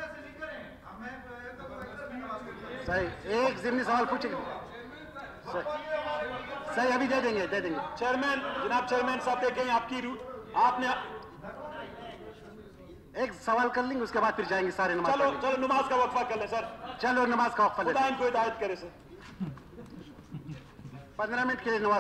صحیح ایک ضمنی سوال پوچھیں گے صحیح ابھی دے دیں گے دے دیں گے. چیئرمین جناب چیئرمین صاحب دیکھیں آپ کی آپ نے ایک سوال کر لیں گے اس کے بعد پھر جائیں گے سارے نماز. چلو چلو نماز کا وقفہ کر لیں سر. چلو نماز کا وقفہ لیں خدا ان کو ہدایت کرے سر. پندرہ منٹ کے لیے نماز